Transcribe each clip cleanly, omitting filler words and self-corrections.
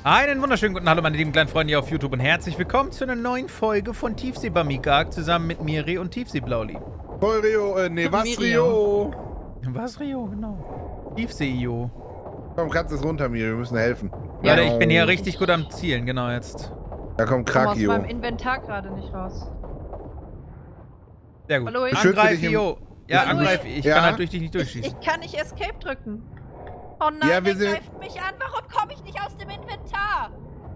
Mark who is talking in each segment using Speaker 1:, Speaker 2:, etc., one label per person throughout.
Speaker 1: Einen wunderschönen guten Hallo, meine lieben kleinen Freunde hier auf YouTube und herzlich willkommen zu einer neuen Folge von Tiefsee Bamigag zusammen mit Miri und Tiefsee Blauli.
Speaker 2: Voll Rio, nee, was Rio?
Speaker 1: Was Rio, genau. Tiefsee-Io.
Speaker 2: Komm, kannst es runter, Miri, wir müssen helfen.
Speaker 1: Ja, ich bin hier richtig gut am Zielen, genau jetzt.
Speaker 2: Da kommt
Speaker 3: Ich komme aus
Speaker 2: Krakio.
Speaker 3: meinem Inventar gerade nicht raus.
Speaker 1: Sehr gut.
Speaker 3: Hallo, ich
Speaker 1: Angreif, Io. Ja,
Speaker 3: Hallo,
Speaker 1: angreif. Ich
Speaker 2: ja?
Speaker 1: kann halt durch dich nicht durchschießen.
Speaker 3: Ich kann nicht Escape drücken. Oh nein,
Speaker 2: Ja,
Speaker 3: der greift mich an. Warum komme ich nicht aus dem Inventar?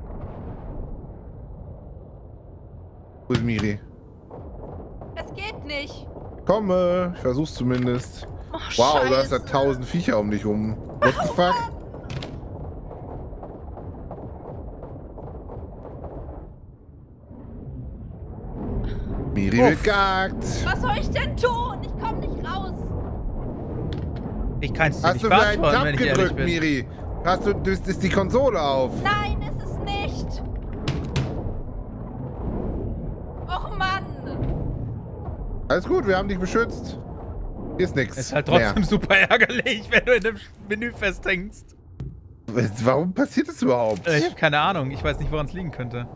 Speaker 2: Wo ist Miri?
Speaker 3: Es geht nicht.
Speaker 2: Komme, ich versuch's zumindest.
Speaker 3: Oh,
Speaker 2: Wow,
Speaker 3: Scheiße.
Speaker 2: du hast da 1000 Viecher um dich rum. What the fuck? Miri wird gehackt.
Speaker 3: Was soll ich denn tun? Ich komme nicht raus.
Speaker 1: Ich kann es dir
Speaker 2: Hast
Speaker 1: nicht
Speaker 2: du vielleicht
Speaker 1: beantworten,
Speaker 2: Tab
Speaker 1: wenn ich ehrlich
Speaker 2: gedrückt,
Speaker 1: bin.
Speaker 2: Miri? Ist die Konsole auf?
Speaker 3: Nein, ist es nicht. Och Mann.
Speaker 2: Alles gut, wir haben dich beschützt. Hier ist nix.
Speaker 1: Ist halt trotzdem super ärgerlich, wenn du in dem Menü festhängst.
Speaker 2: Warum passiert das überhaupt?
Speaker 1: Ich habe keine Ahnung. Ich weiß nicht, woran es liegen könnte.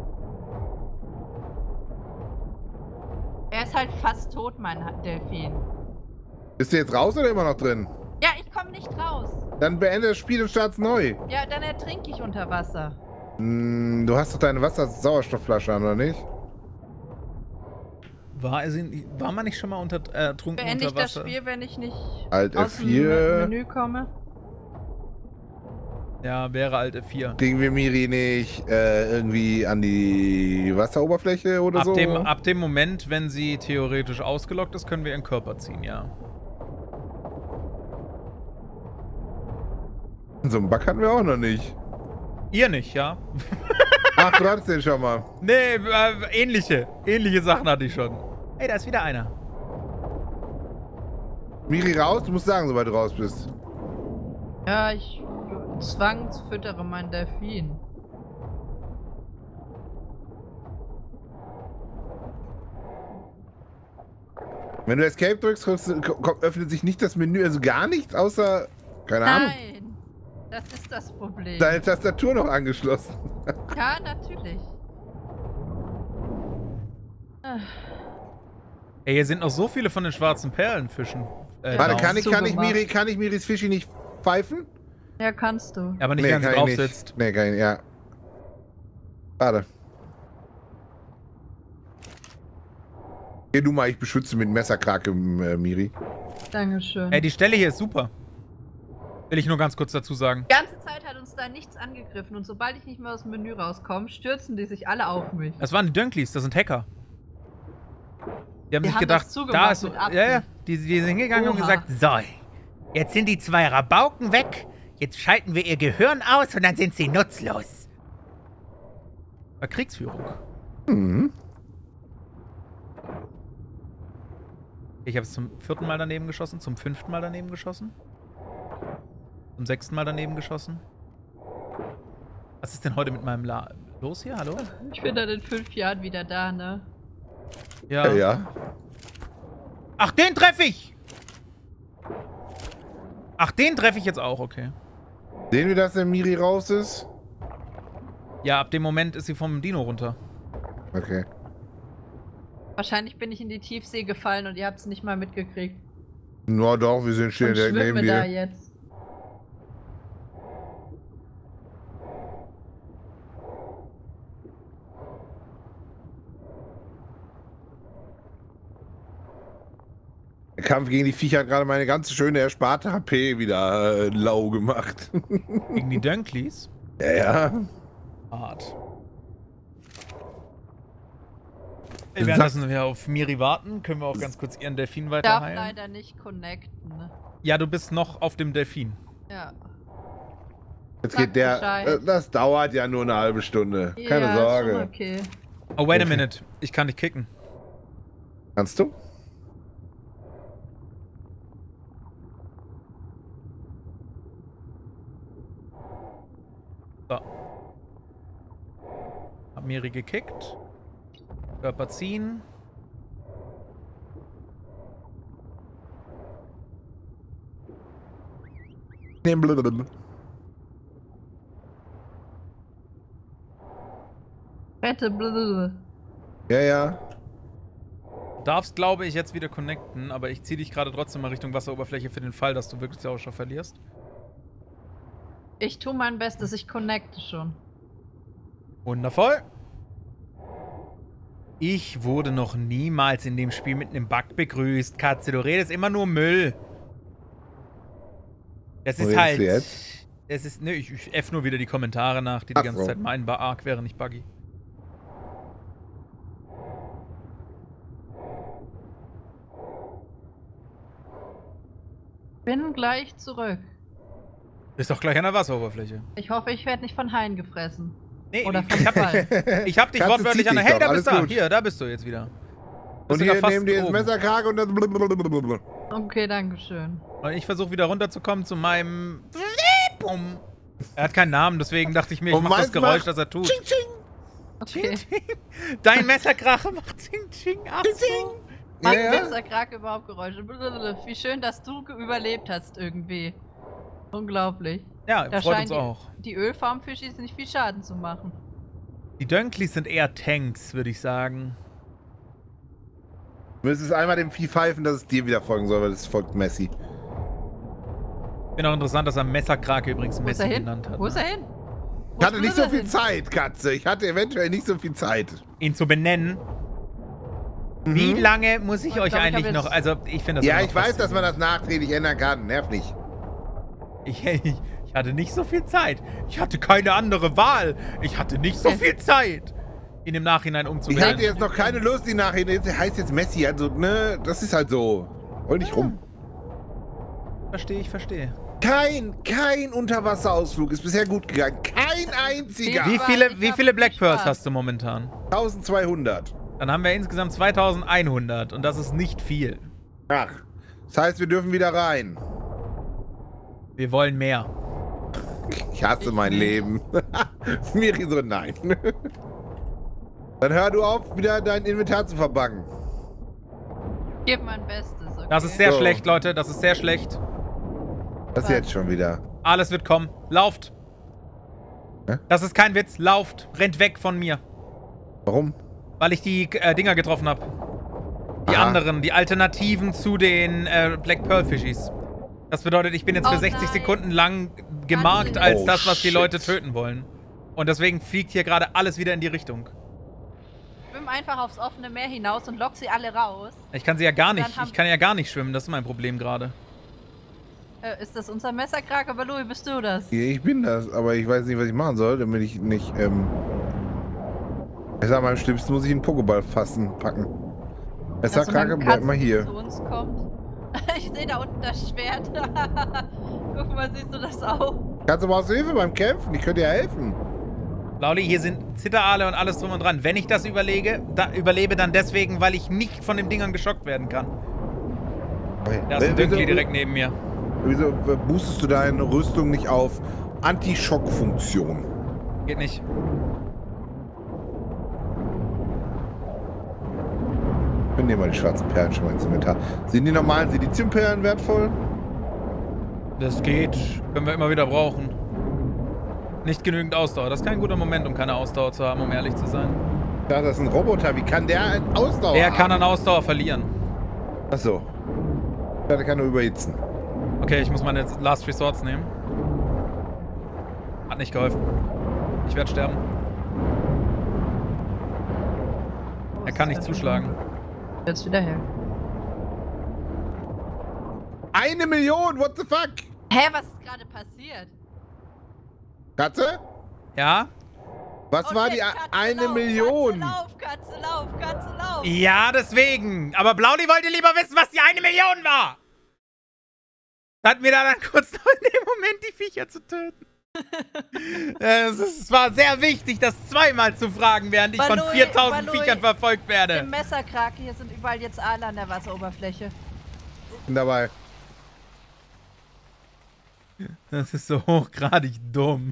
Speaker 3: Er ist halt fast tot, mein Delfin.
Speaker 2: Bist du jetzt raus oder immer noch drin?
Speaker 3: Ja, ich komme nicht raus.
Speaker 2: Dann beende das Spiel und start's neu.
Speaker 3: Ja, dann ertrinke ich unter Wasser.
Speaker 2: Du hast doch deine Wasser-Sauerstoffflasche an, oder nicht?
Speaker 1: War man nicht schon mal trunken
Speaker 3: Beende ich
Speaker 1: unter
Speaker 3: das
Speaker 1: Wasser?
Speaker 3: Spiel, wenn ich nicht
Speaker 2: Alt
Speaker 3: aus dem
Speaker 2: F4.
Speaker 3: Menü komme?
Speaker 1: Ja, wäre Alt F4.
Speaker 2: Kriegen wir Miri nicht irgendwie an die Wasseroberfläche oder so?
Speaker 1: Ab dem Moment, wenn sie theoretisch ausgelockt ist, können wir ihren Körper ziehen, ja.
Speaker 2: So einen Bug hatten wir auch noch nicht.
Speaker 1: Ihr nicht, ja?
Speaker 2: Ach, du hattest den schon mal.
Speaker 1: Nee, ähnliche Sachen hatte ich schon. Ey, da ist wieder einer.
Speaker 2: Miri raus? Du musst sagen, sobald du raus bist.
Speaker 3: Ja, ich zwangsfüttere meinen Delfin.
Speaker 2: Wenn du Escape drückst, öffnet sich nicht das Menü, also gar nichts, außer, keine Ahnung,
Speaker 3: Nein, das ist das Problem.
Speaker 2: deine Tastatur noch angeschlossen.
Speaker 3: Ja, natürlich.
Speaker 1: Ey, hier sind noch so viele von den schwarzen Perlenfischen.
Speaker 2: Warte,
Speaker 1: down.
Speaker 2: kann ich Miris Fischi nicht pfeifen?
Speaker 3: Ja, kannst du.
Speaker 1: Ja, aber nicht,
Speaker 2: Nee,
Speaker 1: wenn sie
Speaker 2: kann ich
Speaker 1: drauf
Speaker 2: nicht.
Speaker 1: sitzt.
Speaker 2: Nee, kann ich, ja. Warte. Geh du mal, ich beschütze mit Messerkrake, Miri.
Speaker 3: Dankeschön.
Speaker 1: Ey, die Stelle hier ist super. Will ich nur ganz kurz dazu sagen.
Speaker 3: Die ganze Zeit hat uns da nichts angegriffen und sobald ich nicht mehr aus dem Menü rauskomme, stürzen die sich alle auf mich.
Speaker 1: Das waren die Dunkleys, das sind Hacker. Die haben sich
Speaker 3: haben
Speaker 1: gedacht,
Speaker 3: das zugemacht
Speaker 1: da ist so.
Speaker 3: mit Absicht.
Speaker 1: Ja, ja. Die sind hingegangen und
Speaker 3: Oha.
Speaker 1: gesagt, so, jetzt sind die zwei Rabauken weg, jetzt schalten wir ihr Gehirn aus und dann sind sie nutzlos. War Kriegsführung.
Speaker 2: Mhm.
Speaker 1: Ich habe es zum 4. Mal daneben geschossen, zum 5. Mal daneben geschossen. Zum 6. Mal daneben geschossen. Was ist denn heute mit meinem los hier? Hallo?
Speaker 3: Ich bin dann in 5 Jahren wieder da, ne?
Speaker 1: Ja.
Speaker 2: Ja.
Speaker 1: Ach, den treffe ich! Ach, den treffe ich jetzt auch, okay.
Speaker 2: Sehen wir, dass der Miri raus ist?
Speaker 1: Ja, ab dem Moment ist sie vom Dino runter.
Speaker 2: Okay.
Speaker 3: Wahrscheinlich bin ich in die Tiefsee gefallen und ihr habt es nicht mal mitgekriegt.
Speaker 2: Na doch, wir sind stehen
Speaker 3: Und
Speaker 2: direkt neben
Speaker 3: schwimme da
Speaker 2: dir.
Speaker 3: jetzt.
Speaker 2: Der Kampf gegen die Viecher hat gerade meine ganze schöne ersparte HP wieder lau gemacht.
Speaker 1: Gegen die Dunkleys.
Speaker 2: Ja, ja.
Speaker 1: Hart. Währenddessen wir auf Miri warten, können wir auch ganz kurz ihren Delfin
Speaker 3: Ich
Speaker 1: weiter
Speaker 3: darf
Speaker 1: heilen.
Speaker 3: leider nicht connecten, ne?
Speaker 1: Ja, du bist noch auf dem Delfin.
Speaker 3: Ja.
Speaker 2: Jetzt
Speaker 3: Sag
Speaker 2: geht der.
Speaker 3: Bescheid.
Speaker 2: Das dauert ja nur eine halbe Stunde. Keine
Speaker 3: Ja,
Speaker 2: Sorge.
Speaker 3: Schon okay.
Speaker 1: Oh, wait a
Speaker 2: Okay.
Speaker 1: minute. Ich kann dich kicken.
Speaker 2: Kannst du?
Speaker 1: So. Hab Miri gekickt. Körper ziehen.
Speaker 3: Wette, blablabla.
Speaker 2: Ja, ja.
Speaker 1: Du darfst, glaube ich, jetzt wieder connecten, aber ich ziehe dich gerade trotzdem mal Richtung Wasseroberfläche für den Fall, dass du wirklich Sauerstoff verlierst.
Speaker 3: Ich tue mein Bestes, ich connecte schon.
Speaker 1: Wundervoll. Ich wurde noch niemals in dem Spiel mit einem Bug begrüßt. Katze, du redest immer nur Müll. Das ist halt...
Speaker 2: Du jetzt?
Speaker 1: Das ist... Ne, ich F nur wieder die Kommentare nach, die ganze Zeit meinen, Arc wäre nicht buggy.
Speaker 3: Bin gleich zurück.
Speaker 1: Bist doch gleich an der Wasseroberfläche.
Speaker 3: Ich hoffe, ich werde nicht von Haien gefressen.
Speaker 1: Nee,
Speaker 3: Oder von
Speaker 1: ich hab
Speaker 3: Fall.
Speaker 1: dich
Speaker 2: Katze
Speaker 1: wortwörtlich
Speaker 2: zieht
Speaker 1: an der...
Speaker 2: dich
Speaker 1: Hey,
Speaker 2: doch,
Speaker 1: da bist du.
Speaker 2: alles gut.
Speaker 1: Hier, da bist du jetzt wieder.
Speaker 2: Und
Speaker 1: Bist sogar
Speaker 2: hier
Speaker 1: fast
Speaker 2: nehmen die das
Speaker 1: oben.
Speaker 2: Messerkrake und das blablabla.
Speaker 3: Okay, danke schön.
Speaker 1: Und ich versuche wieder runterzukommen zu meinem... Er hat keinen Namen, deswegen dachte ich mir, ich
Speaker 2: Und
Speaker 1: mach das
Speaker 2: meins
Speaker 1: Geräusch,
Speaker 2: macht
Speaker 1: das er tut.
Speaker 2: Ching, ching.
Speaker 3: Okay.
Speaker 1: Dein Messerkrache macht Zing Ching. Ach so.
Speaker 3: Macht
Speaker 2: Ja, ja.
Speaker 3: Messerkrake überhaupt Geräusche? Blablabla. Wie schön, dass du überlebt hast irgendwie. Unglaublich.
Speaker 1: Ja,
Speaker 3: Da
Speaker 1: freut
Speaker 3: scheinen
Speaker 1: uns auch.
Speaker 3: die Ölfarmfischis nicht viel Schaden zu machen.
Speaker 1: Die Dunkleys sind eher Tanks, würde ich sagen.
Speaker 2: Du müsstest einmal dem Vieh pfeifen, dass es dir wieder folgen soll, weil das folgt Messi.
Speaker 1: Finde auch interessant, dass er Messerkrake übrigens
Speaker 3: Wo ist
Speaker 1: Messi
Speaker 3: er hin?
Speaker 1: genannt hat.
Speaker 3: Wo ist
Speaker 1: ne?
Speaker 3: er hin?
Speaker 2: Ich hatte nicht so viel
Speaker 3: hin?
Speaker 2: Zeit, Katze. Ich hatte eventuell nicht so viel Zeit.
Speaker 1: Ihn zu benennen. Wie lange muss ich
Speaker 3: Ich
Speaker 1: euch
Speaker 3: glaub, ich hab
Speaker 1: eigentlich noch...
Speaker 3: jetzt-
Speaker 1: Also, ich finde das
Speaker 2: Ja,
Speaker 1: immer
Speaker 2: ich
Speaker 1: noch
Speaker 2: weiß, dass man das
Speaker 1: faszinierend.
Speaker 2: nachträglich ändern kann. Nerv nicht.
Speaker 1: Ich hatte nicht so viel Zeit. Ich hatte keine andere Wahl. Ich hatte nicht so viel Zeit, ihn im Nachhinein
Speaker 2: Ich
Speaker 1: umzubenennen.
Speaker 2: hatte jetzt noch keine Lust, die Nachhinein. Das heißt jetzt Messi. Also, ne, das ist halt so. Roll nicht rum.
Speaker 1: Verstehe, ich verstehe.
Speaker 2: Kein Unterwasserausflug ist bisher gut gegangen. Kein einziger.
Speaker 3: Wie-
Speaker 1: Wie viele Black
Speaker 3: viel
Speaker 1: Pearls
Speaker 3: Spaß.
Speaker 1: hast du momentan?
Speaker 2: 1200.
Speaker 1: Dann haben wir insgesamt 2100 und das ist nicht viel.
Speaker 2: Ach. Das heißt, wir dürfen wieder rein.
Speaker 1: Wir wollen mehr.
Speaker 2: Ich hasse mein Leben. Miri so, nein. Dann hör du auf, wieder dein Inventar zu verbangen.
Speaker 3: Ich gebe mein Bestes, okay?
Speaker 1: Das ist sehr
Speaker 2: So.
Speaker 1: schlecht, Leute. Das ist sehr schlecht.
Speaker 2: Was jetzt schon wieder?
Speaker 1: Alles wird kommen. Lauft.
Speaker 2: Hä?
Speaker 1: Das ist kein Witz. Lauft. Rennt weg von mir.
Speaker 2: Warum?
Speaker 1: Weil ich die Dinger getroffen habe. Die
Speaker 2: Aha.
Speaker 1: anderen, die Alternativen zu den Black Pearl Fishies. Das bedeutet, ich bin jetzt für
Speaker 3: Oh
Speaker 1: 60
Speaker 3: nein.
Speaker 1: Sekunden lang gemarkt als
Speaker 2: Oh,
Speaker 1: das, was die
Speaker 2: shit.
Speaker 1: Leute töten wollen. Und deswegen fliegt hier gerade alles wieder in die Richtung.
Speaker 3: Schwimm einfach aufs offene Meer hinaus und lock sie alle raus.
Speaker 1: Ich kann sie ja gar nicht.
Speaker 3: Dann haben-
Speaker 1: Ich kann ja gar nicht schwimmen. Das ist mein Problem gerade.
Speaker 3: Ist das unser Messerkrake? Aber Louis, bist du das?
Speaker 2: Ich bin das, aber ich weiß nicht, was ich machen soll, damit ich nicht, ich sag mal, am schlimmsten muss ich einen Pokéball packen. Messerkrake,
Speaker 3: Dass so
Speaker 2: bleib
Speaker 3: eine
Speaker 2: mal
Speaker 3: Katze
Speaker 2: hier.
Speaker 3: Zu uns kommt. Ich sehe da unten das Schwert. Guck mal, siehst du das auch?
Speaker 2: Kannst du brauchst du Hilfe beim Kämpfen? Ich könnte dir helfen.
Speaker 1: Lauli, hier sind Zitteraale und alles drum und dran. Wenn ich das überlebe, dann deswegen, weil ich nicht von den Dingern geschockt werden kann.
Speaker 2: Okay.
Speaker 1: Da ist ein Dünkli direkt neben mir.
Speaker 2: Wieso boostest du deine Rüstung nicht auf Anti-Schock-Funktion?
Speaker 1: Geht nicht.
Speaker 2: Wir nehmen mal die schwarzen Perlen schon mal ins Inventar. Sind die normalen Siliziumperlen wertvoll?
Speaker 1: Das geht. Können wir immer wieder brauchen. Nicht genügend Ausdauer. Das ist kein guter Moment, um keine Ausdauer zu haben, um ehrlich zu sein.
Speaker 2: Ja, das ist ein Roboter. Wie kann der eine Ausdauer
Speaker 1: Er kann
Speaker 2: haben?
Speaker 1: an Ausdauer verlieren.
Speaker 2: Achso. Ja, der kann nur überhitzen.
Speaker 1: Okay, ich muss meine Last Resorts nehmen. Hat nicht geholfen. Ich werde sterben. Er kann nicht zuschlagen.
Speaker 3: Jetzt wieder her.
Speaker 2: 1 Million, what the fuck?
Speaker 3: Hä, was ist gerade passiert?
Speaker 2: Katze?
Speaker 1: Ja?
Speaker 2: Was
Speaker 3: Oh
Speaker 2: war
Speaker 3: shit,
Speaker 2: die
Speaker 3: Katze,
Speaker 2: 1
Speaker 3: lauf,
Speaker 2: Million?
Speaker 3: Katze, lauf, Katze, lauf.
Speaker 1: Ja, deswegen. Aber Blauli wollte lieber wissen, was die 1 Million war. Hat mir da dann kurz noch in dem Moment die Viecher zu töten. Es war sehr wichtig, das zweimal zu fragen, während ich von
Speaker 3: Baloi,
Speaker 1: 4000
Speaker 3: Baloi.
Speaker 1: Viechern verfolgt
Speaker 3: Im
Speaker 1: werde.
Speaker 3: Messerkrake, hier sind überall jetzt Aale an der Wasseroberfläche.
Speaker 2: Bin dabei.
Speaker 1: Das ist so hochgradig dumm.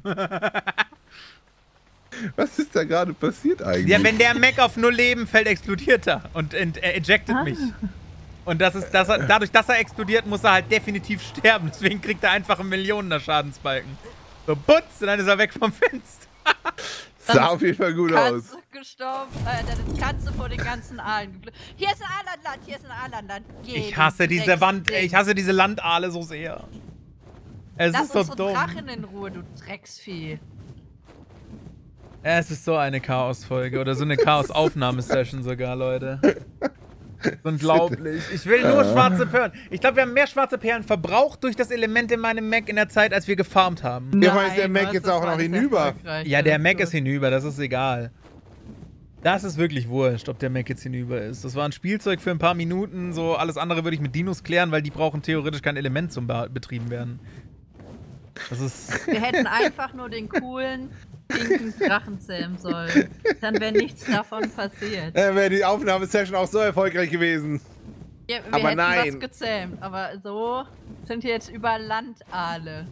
Speaker 2: Was ist da gerade passiert eigentlich?
Speaker 1: Ja, wenn der Mech auf 0 Leben fällt, explodiert er und ejectet mich. Und dadurch, dass er explodiert, muss er halt definitiv sterben. Deswegen kriegt er einfach einen Millionener Schadensbalken. So, putz, und dann ist er weg vom Fenster.
Speaker 2: Sah auf jeden Fall gut aus.
Speaker 3: gestorben. Dann kannst du vor den ganzen Aalen geflogen. Hier ist ein Aalanland, hier ist ein Aalanland.
Speaker 1: Ich hasse diese Wand, ey. Ich hasse diese Landaale so sehr. Es ist so dumm.
Speaker 3: Lass unsere Drachen in Ruhe, du Drecksvieh.
Speaker 1: Es ist so eine Chaos-Folge oder so eine Chaos-Aufnahmesession sogar, Leute. Unglaublich. Ich will nur schwarze Perlen. Ich glaube, wir haben mehr schwarze Perlen verbraucht durch das Element in meinem Mac in der Zeit, als wir gefarmt haben.
Speaker 2: Ja, aber ist der Mac jetzt auch noch hinüber?
Speaker 1: Ja, der Mac ist hinüber, das ist egal. Das ist wirklich wurscht, ob der Mac jetzt hinüber ist. Das war ein Spielzeug für ein paar Minuten, so alles andere würde ich mit Dinos klären, weil die brauchen theoretisch kein Element zum betrieben werden. Das ist...
Speaker 3: Wir hätten einfach nur den coolen, pinken Drachen zähmen sollen. Dann wäre nichts davon passiert.
Speaker 2: Dann wäre die Aufnahmesession auch so erfolgreich gewesen.
Speaker 3: Ja, wir
Speaker 2: aber
Speaker 3: hätten
Speaker 2: nein.
Speaker 3: was gezähmt, aber so sind hier jetzt über Landaale.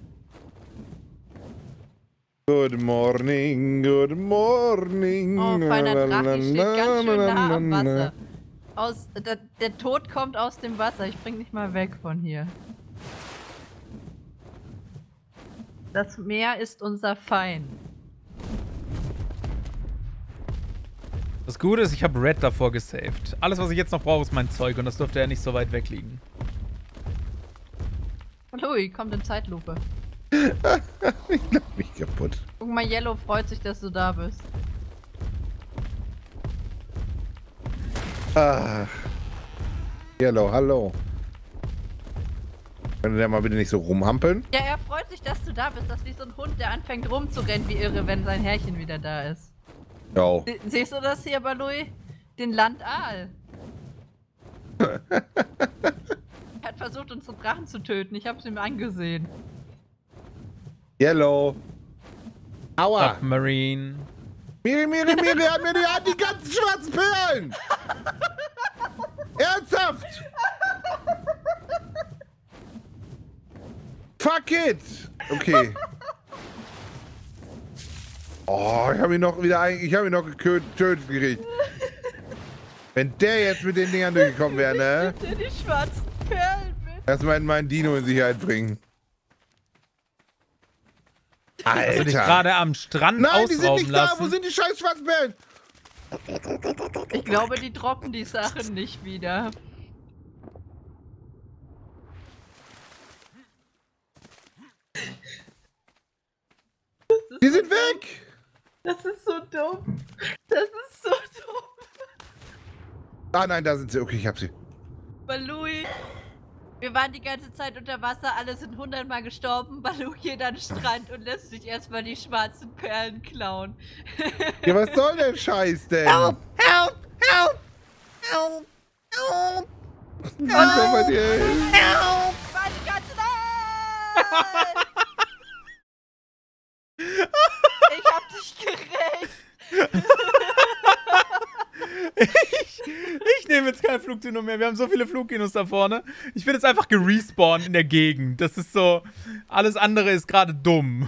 Speaker 2: Good morning, good morning.
Speaker 3: Oh, feiner Drache steht ganz schön nah am Wasser. Der Tod kommt aus dem Wasser. Ich bring dich mal weg von hier. Das Meer ist unser Feind.
Speaker 1: Das Gute ist, ich habe Red davor gesaved. Alles, was ich jetzt noch brauche, ist mein Zeug und das dürfte ja nicht so weit weg liegen.
Speaker 3: Louis, kommt in Zeitlupe.
Speaker 2: Ich glaub mich kaputt.
Speaker 3: Guck mal, Yellow freut sich, dass du da bist.
Speaker 2: Ach. Yellow, hallo. Können der mal bitte nicht so rumhampeln?
Speaker 3: Ja, er freut sich, dass du da bist. Das ist wie so ein Hund, der anfängt rumzurennen wie irre, wenn sein Herrchen wieder da ist.
Speaker 2: Jo.
Speaker 3: Siehst du das hier bei Louis? Den Landaal. Er hat versucht, unsere Drachen zu töten. Ich hab's ihm angesehen.
Speaker 2: Yellow. Aua.
Speaker 1: Submarine.
Speaker 2: Miri, hat mir die ganzen schwarzen Perlen. Ernsthaft. Fuck it. Okay. Oh, ich habe ihn noch getötet gekriegt. Wenn der jetzt mit den Dingern durchgekommen wäre, ne?
Speaker 3: Nimm dir die schwarzen Perlen mit.
Speaker 2: Erstmal meinen Dino in Sicherheit bringen. Alter.
Speaker 1: Hast du dich gerade am Strand
Speaker 2: Nein, die sind
Speaker 1: ausrauben
Speaker 2: nicht
Speaker 1: lassen?
Speaker 2: da. Wo sind die scheiß schwarzen Perlen?
Speaker 3: Ich glaube, die droppen die Sachen nicht wieder.
Speaker 2: Die sind weg.
Speaker 3: Das ist so dumm. Das ist so dumm.
Speaker 2: Ah nein, da sind sie. Okay, ich hab sie.
Speaker 3: Balui, wir waren die ganze Zeit unter Wasser, alle sind 100-mal gestorben. Balui geht an den Strand und lässt sich erstmal die schwarzen Perlen klauen.
Speaker 2: Ja, was soll der Scheiß denn?
Speaker 1: Help! Help! Help! Help! Help!
Speaker 2: Was soll bei dir?
Speaker 1: Help!
Speaker 3: Ich war die ganze Zeit! Ich hab dich gerecht!
Speaker 1: Ich nehme jetzt kein Flugkino mehr. Wir haben so viele Flugkinos da vorne. Ich bin jetzt einfach gerespawnt in der Gegend. Das ist so... Alles andere ist gerade dumm.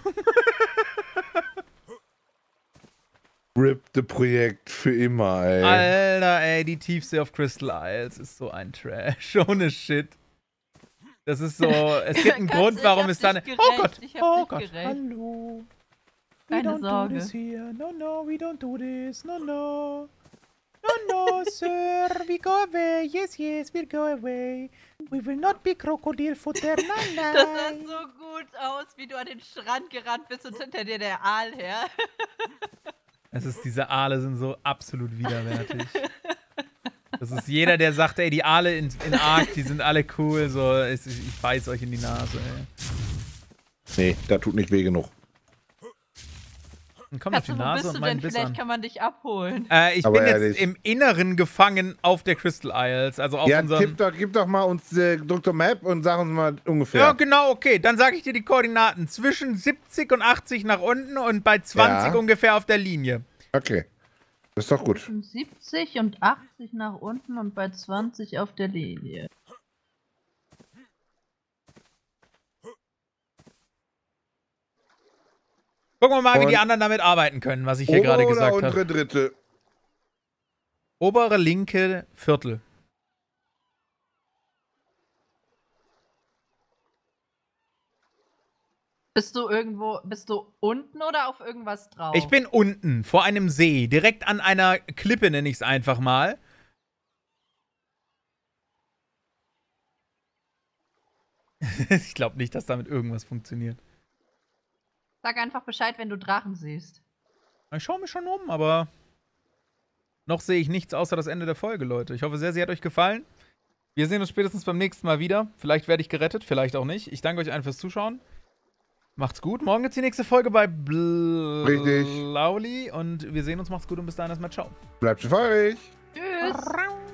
Speaker 2: Rippte Projekt für immer, ey.
Speaker 1: Alter, ey, die Tiefsee auf Crystal Isles ist so ein Trash. Ohne Shit. Das ist so... Es gibt einen Grund, warum es dann... Oh Gott! Oh Gott! Hallo!
Speaker 3: Keine Sorge.
Speaker 1: Do this here. No, no, we don't do this. No, no. No, no, sir. We go away. Yes, yes, we'll go away. We will not be Krokodilfutter. Nein, nein.
Speaker 3: Das sah so gut aus, wie du an den Strand gerannt bist und hinter dir der Aal her.
Speaker 1: Es ist, diese Aale sind so absolut widerwärtig. Das ist jeder, der sagt, ey, die Aale in Ark, die sind alle cool. So, ich beiß euch in die Nase, ey.
Speaker 2: Nee, da tut nicht weh genug.
Speaker 1: Dann komm auf die
Speaker 3: Wo
Speaker 1: Nase
Speaker 3: bist
Speaker 1: und
Speaker 3: du
Speaker 1: meinen
Speaker 3: denn?
Speaker 1: Biss
Speaker 3: Vielleicht
Speaker 1: an.
Speaker 3: kann man dich abholen.
Speaker 1: Ich
Speaker 2: Aber
Speaker 1: bin jetzt
Speaker 2: ehrlich.
Speaker 1: im Inneren gefangen auf der Crystal Isles. Also auf
Speaker 2: Ja,
Speaker 1: unserem...
Speaker 2: gib doch mal uns Dr. Map und sag uns mal ungefähr.
Speaker 1: Ja, genau, okay. Dann sage ich dir die Koordinaten. Zwischen 70 und 80 nach unten und bei 20
Speaker 2: Ja.
Speaker 1: ungefähr auf der Linie.
Speaker 2: Okay. Das ist doch gut.
Speaker 3: Zwischen 70 und 80 nach unten und bei 20 auf der Linie.
Speaker 1: Gucken wir mal, wie
Speaker 2: Und
Speaker 1: die anderen damit arbeiten können, was ich hier gerade
Speaker 2: Obere
Speaker 1: gesagt
Speaker 2: oder
Speaker 1: habe.
Speaker 2: untere Dritte?
Speaker 1: Obere linke Viertel.
Speaker 3: Bist du unten oder auf irgendwas drauf?
Speaker 1: Ich bin unten, vor einem See. Direkt an einer Klippe, nenne ich es einfach mal. Ich glaube nicht, dass damit irgendwas funktioniert.
Speaker 3: Sag einfach Bescheid, wenn du Drachen siehst.
Speaker 1: Ich schaue mich schon um, aber noch sehe ich nichts außer das Ende der Folge, Leute. Ich hoffe sehr, sie hat euch gefallen. Wir sehen uns spätestens beim nächsten Mal wieder. Vielleicht werde ich gerettet, vielleicht auch nicht. Ich danke euch allen fürs Zuschauen. Macht's gut. Morgen gibt's die nächste Folge bei Blauli. Und wir sehen uns. Macht's gut und bis dahin erstmal. Ciao.
Speaker 2: Bleibt feurig.
Speaker 3: Tschüss.